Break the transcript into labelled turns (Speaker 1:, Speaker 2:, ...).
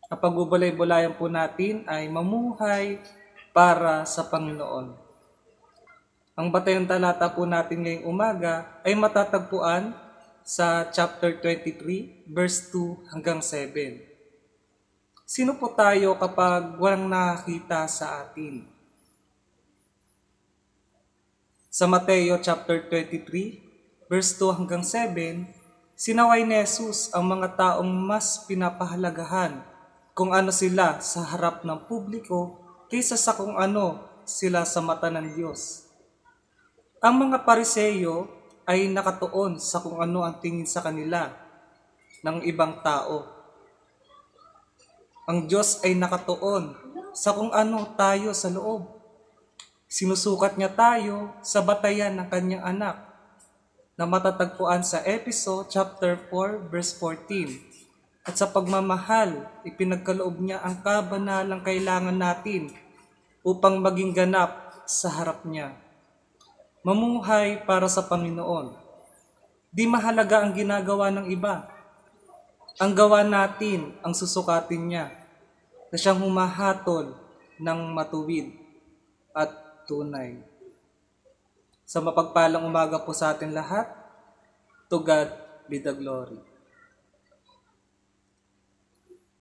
Speaker 1: Ang pagbubulay-bulayan po natin ay mamuhay para sa Panginoon. Ang batayang talata po natin ngayong umaga ay matatagpuan sa chapter 23, verse 2 hanggang 7. Sino po tayo kapag walang nakakita sa atin? Sa Mateo chapter 23, verse 2 hanggang 7, sinaway ni Jesus ang mga taong mas pinapahalagahan kung ano sila sa harap ng publiko kaysa sa kung ano sila sa mata ng Diyos. Ang mga Pariseyo ay nakatuon sa kung ano ang tingin sa kanila ng ibang tao. Ang Diyos ay nakatuon sa kung ano tayo sa loob. Sinusukat niya tayo sa batayan ng kanyang anak na matatagpuan sa Efeso chapter 4 verse 14. At sa pagmamahal, ipinagkaloob niya ang kabanalang kailangan natin upang maging ganap sa harap niya. Mamuhay para sa Panginoon. Di mahalaga ang ginagawa ng iba. Ang gawa natin ang susukatin niya na siyang humahatol ng matuwid at tunay. Sa mapagpalang umaga po sa atin lahat, to God be the glory.